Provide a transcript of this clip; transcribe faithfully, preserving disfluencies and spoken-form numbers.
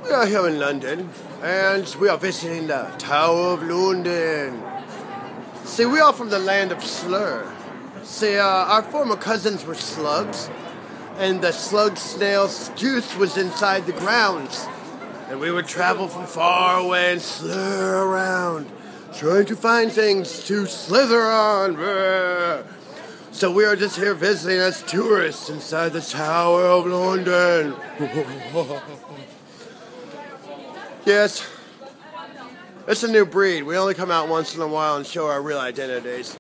We are here in London, and we are visiting the Tower of London. See, we are from the land of Slur. See, uh, our former cousins were slugs, and the slug snail's juice was inside the grounds. And we would travel from far away and slur around, trying to find things to slither on. So we are just here visiting as tourists inside the Tower of London. Yes, it's a new breed. We only come out once in a while and show our real identities.